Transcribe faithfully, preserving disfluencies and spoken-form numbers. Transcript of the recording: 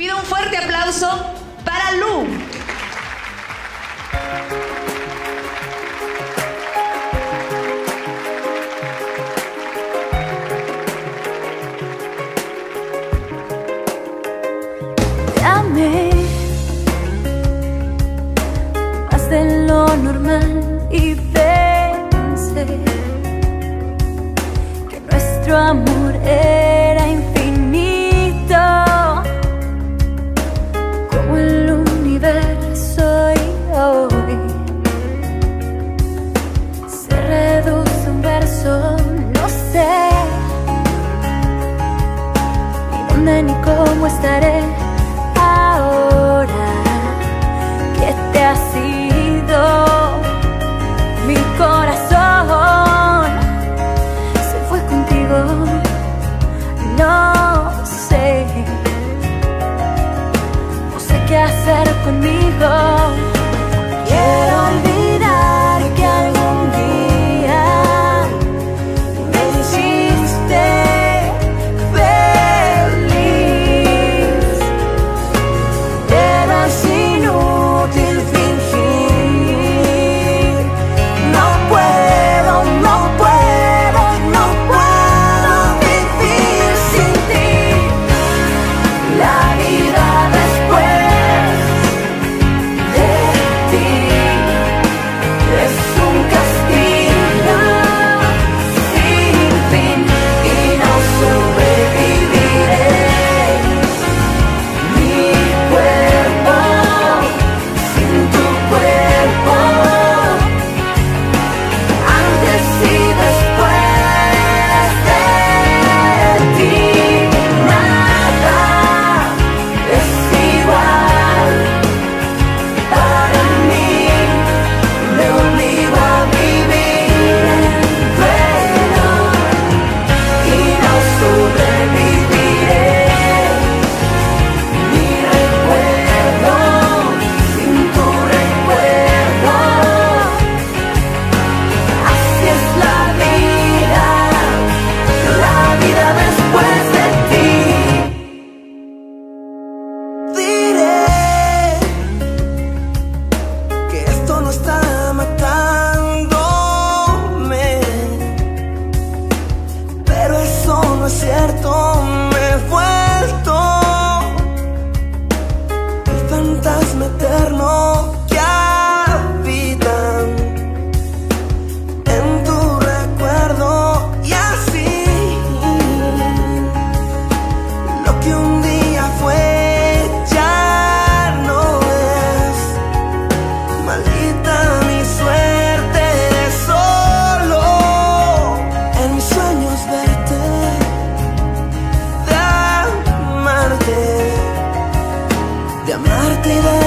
Pido un fuerte aplauso para Lu. Te amé más de lo normal y pensé que nuestro amor era infinito, como el universo, y hoy se reduce a un verso. No sé ni dónde ni cómo estaré ahora que te has ido. Mi corazón se fue contigo. No sé, no sé qué hacer conmigo. Quiero olvidar que algún día me hiciste feliz, pero es inútil fingir. No puedo, no puedo, no puedo vivir sin ti. La vida después de ti es un castigo sin fin y no sobreviviré. Mi cuerpo sin tu cuerpo, antes y después de ti, nada es igual para mí. Me obligo a vivir en duelo y no sobreviviré. Mi recuerdo sin tu recuerdo, así es la vida, la vida después de ti. Diré que esto no está matándome, pero eso no es cierto. Me he vuelto el fantasma eterno que habita en tu recuerdo, y así lo que un día fue ya no es. Maldita mi suerte de solo en mis sueños verte, de amarte, de amarte y de